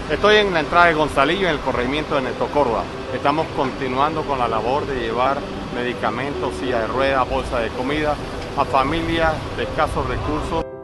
Estoy en la entrada de Gonzalillo, en el corregimiento de Neto Córdoba. Estamos continuando con la labor de llevar medicamentos, silla de ruedas, bolsa de comida a familias de escasos recursos.